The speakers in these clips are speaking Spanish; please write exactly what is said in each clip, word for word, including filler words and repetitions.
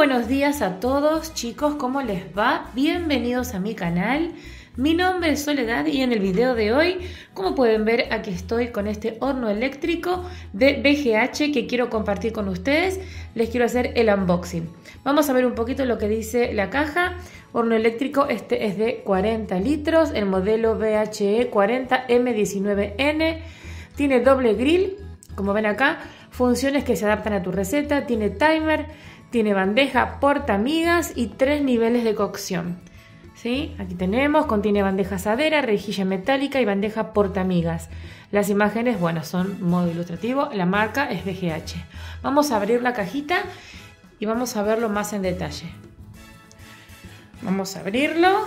buenos días a todos, chicos, ¿cómo les va? Bienvenidos a mi canal. Mi nombre es Soledad y en el video de hoy, como pueden ver, aquí estoy con este horno eléctrico de B G H que quiero compartir con ustedes. Les quiero hacer el unboxing. Vamos a ver un poquito lo que dice la caja. Horno eléctrico, este es de cuarenta litros, el modelo B H E cuarenta M diecinueve N. Tiene doble grill, como ven acá, funciones que se adaptan a tu receta, tiene timer, tiene bandeja portamigas y tres niveles de cocción. ¿Sí? Aquí tenemos, contiene bandeja asadera, rejilla metálica y bandeja portamigas. Las imágenes, bueno, son modo ilustrativo, la marca es B G H. Vamos a abrir la cajita y vamos a verlo más en detalle. Vamos a abrirlo.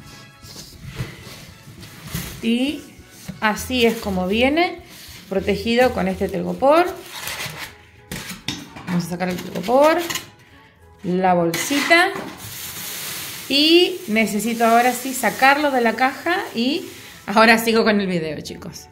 Y así es como viene, protegido con este telgopor. Vamos a sacar el telgopor, la bolsita. Y necesito ahora sí sacarlo de la caja y ahora sigo con el video, chicos.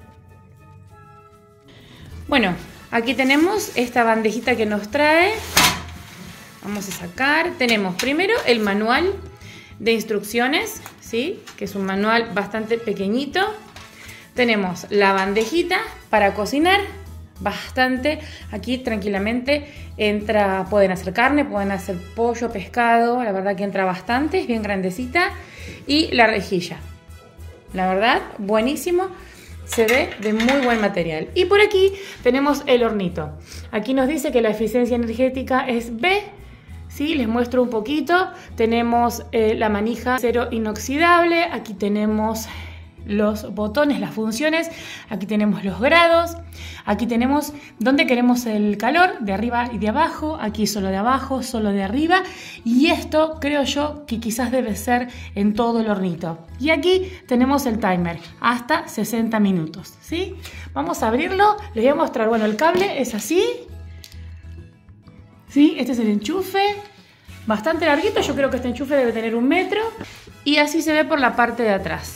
Bueno, aquí tenemos esta bandejita que nos trae. Vamos a sacar. Tenemos primero el manual de instrucciones, ¿sí? Que es un manual bastante pequeñito. Tenemos la bandejita para cocinar. Bastante, aquí tranquilamente entra, pueden hacer carne, pueden hacer pollo, pescado, la verdad que entra bastante, es bien grandecita. Y la rejilla, la verdad, buenísimo, se ve de muy buen material. Y por aquí tenemos el hornito, aquí nos dice que la eficiencia energética es B, ¿sí? Les muestro un poquito, tenemos eh, la manija acero inoxidable, aquí tenemos los botones, las funciones, aquí tenemos los grados, aquí tenemos dónde queremos el calor, de arriba y de abajo, aquí solo de abajo, solo de arriba, y esto creo yo que quizás debe ser en todo el hornito. Y aquí tenemos el timer, hasta sesenta minutos, ¿sí? Vamos a abrirlo, les voy a mostrar, bueno, el cable es así, ¿sí? Este es el enchufe, bastante larguito, yo creo que este enchufe debe tener un metro, y así se ve por la parte de atrás.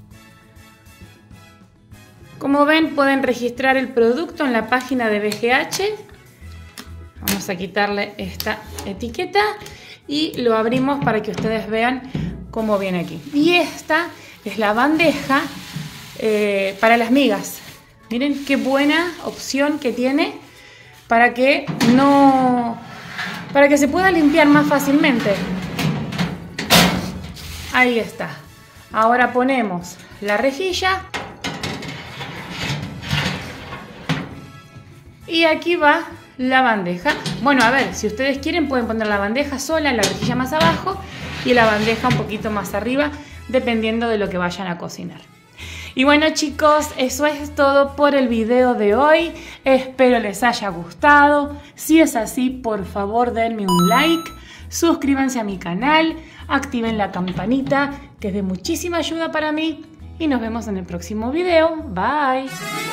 Como ven, pueden registrar el producto en la página de B G H. Vamos a quitarle esta etiqueta y lo abrimos para que ustedes vean cómo viene aquí. Y esta es la bandeja eh, para las migas. Miren qué buena opción que tiene para que no, para que se pueda limpiar más fácilmente. Ahí está. Ahora ponemos la rejilla. Y aquí va la bandeja. Bueno, a ver, si ustedes quieren pueden poner la bandeja sola, la rejilla más abajo y la bandeja un poquito más arriba, dependiendo de lo que vayan a cocinar. Y bueno, chicos, eso es todo por el video de hoy. Espero les haya gustado. Si es así, por favor denme un like, suscríbanse a mi canal, activen la campanita, que es de muchísima ayuda para mí. Y nos vemos en el próximo video. Bye.